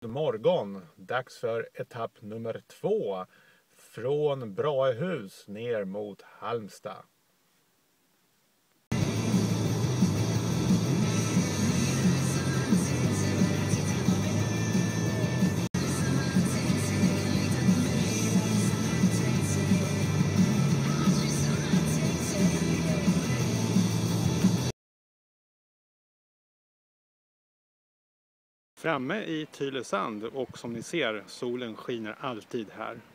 Morgon, dags för etapp nummer 2 från Brahehus ner mot Halmstad. Framme i Tylösand och som ni ser, solen skiner alltid här.